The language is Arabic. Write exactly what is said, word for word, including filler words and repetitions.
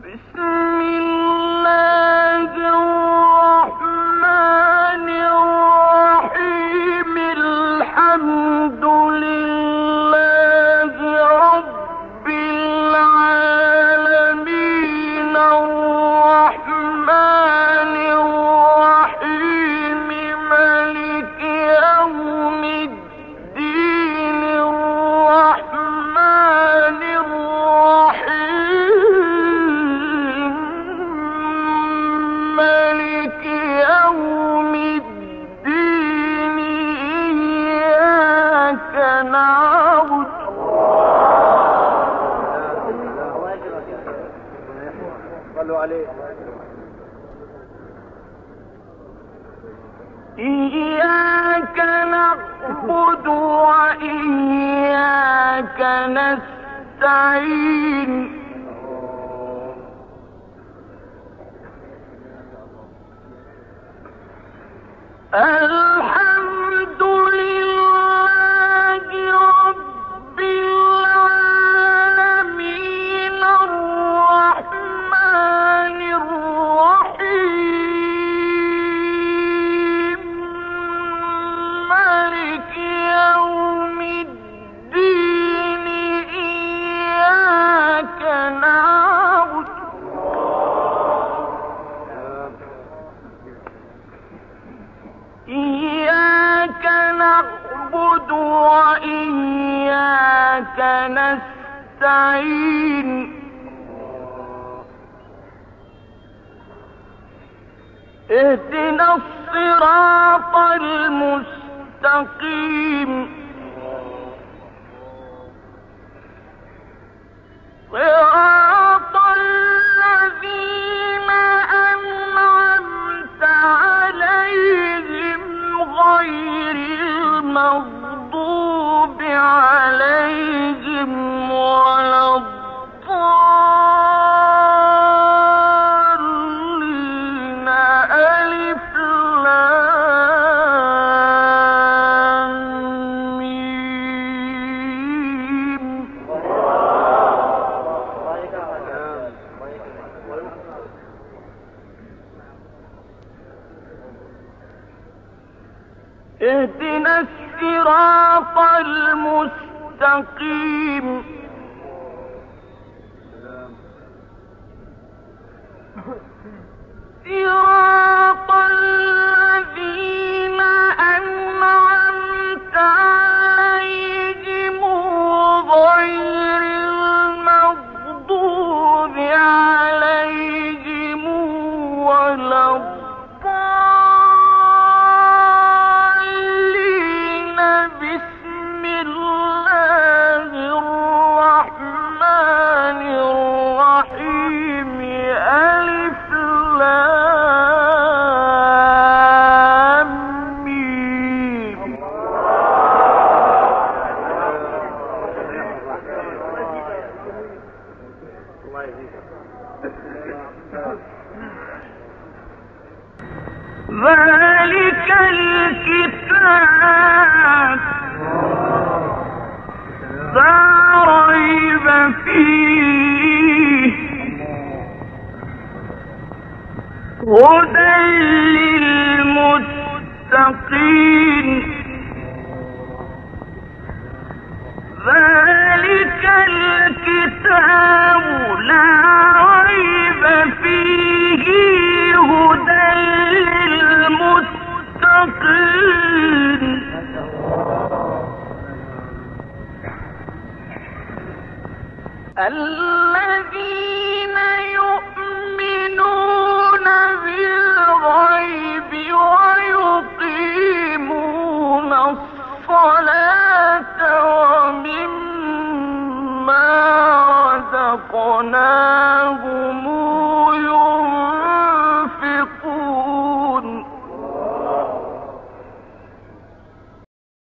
إياك نعبد وإياك نستعين الحمد لله رب العالمين الرحمن الرحيم مالك يوم الدين إياك نعبد إياك نعبد وإياك نستعين اهدنا الصراط المستقيم صراط الذين أنعمت عليهم غير المغضوب عليهم ولا الضالين ألف لام ميم اهدنا الصراط المستقيم صراط الذين أنعمت عليهم غير المغضوب عليهم ولا الضالين بسم الله الرحمن الرحيم ألف لام ميم ذلك الكتاب لا ريب فيه هدى للمتقين ذلك الكتاب لا ريب فيه هدى للمتقين الذين يؤمنون بالغيب ويقيمون الصلاة ومما رزقناهم